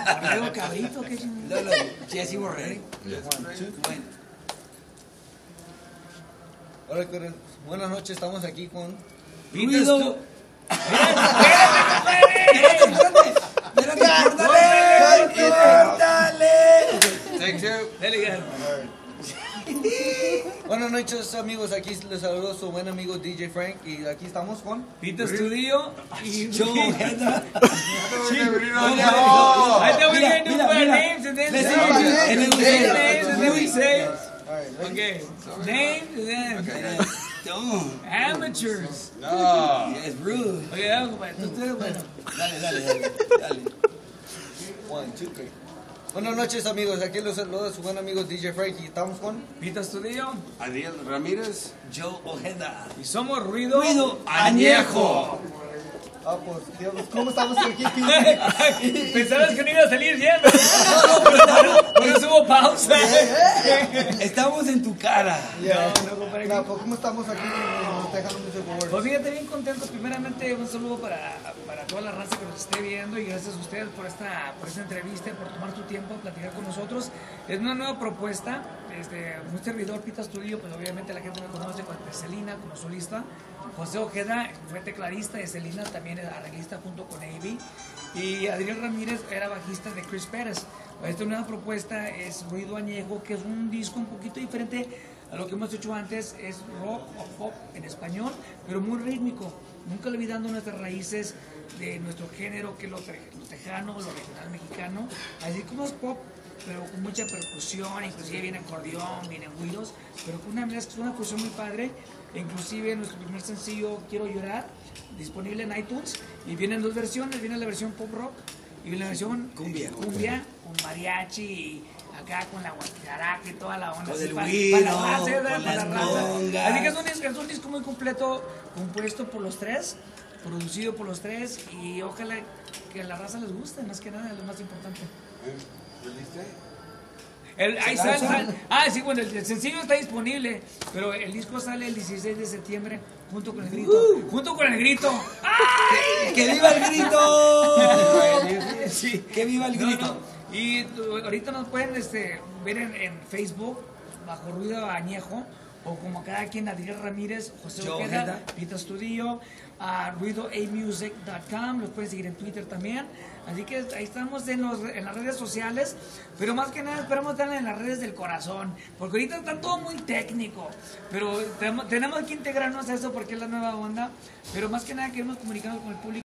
Borrego cabrito, qué chingón. Jesse, we're ready. Yes. 1, 2, 3. Hola, buenas noches, estamos aquí con Ruido. Take two. Buenas noches, amigos, aquí les saludo su buen amigo DJ Frank y aquí estamos con Pita Studio y Joe Ojeda. I thought we were going to do our names and then names and then we say okay, names and then Don't. amateurs. No. It's rude. Okay, vamos, compadre. Ustedes, bueno. Dale. 1, 2, 3. Buenas noches, amigos, aquí los saludo su buen amigo DJ Frank y estamos con Pita Studio Ariel Ramírez. Joe Ojeda. y somos Ruido. Añejo. pues, digamos, ¿cómo estamos aquí? Pensabas que no iba a salir bien. Por eso hubo pausa. Estamos en tu cara. Pues, ¿cómo estamos aquí? Nos dejan mucho favor. Pues fíjate, bien contentos. Primeramente, un saludo para toda la raza que nos esté viendo y gracias a ustedes por esta entrevista, por tomar tu tiempo a platicar con nosotros. Es una nueva propuesta. Un servidor, Pita Studio, pues obviamente la gente me conoce como Selena, como solista. José Ojeda fue tecladista de Selena, también era arreglista junto con A.B. Y Adriel Ramírez era bajista de Chris Pérez. Esta nueva propuesta es Ruido Añejo, que es un disco un poquito diferente a lo que hemos hecho antes. Es rock o pop en español, pero muy rítmico, nunca olvidando nuestras raíces de nuestro género, que es lo tejano, lo regional mexicano, así como es pop, pero con mucha percusión, inclusive viene acordeón, vienen güiros, pero con una fusión muy padre. Inclusive nuestro primer sencillo, Quiero Llorar, disponible en iTunes, y vienen dos versiones, viene la versión pop rock y la versión Cumbia. con mariachi y acá con la guacharaca y toda la onda. Con así el para güiro, la raza, con para las la raza. congas. Así que es un disco muy completo, compuesto por los tres, producido por los tres, y ojalá que a la raza les guste, más que nada, es lo más importante. ¿Release Sí, bueno, el sencillo está disponible, pero el disco sale el 16 de septiembre junto con el grito. ¡Junto con el grito! ¡Ay! ¡Que viva el grito! Sí. ¡Que viva el grito! No. Y ahorita nos pueden ver en Facebook bajo Ruido Añejo, o como cada quien, Adriel Ramírez, José Joe Ojeda, Ojeda. Pita Studio, ruidoamusic.com, los pueden seguir en Twitter también. Así que ahí estamos en las redes sociales, pero más que nada esperamos estar en las redes del corazón, porque ahorita está todo muy técnico, pero tenemos que integrarnos a eso porque es la nueva onda, pero más que nada queremos comunicarnos con el público.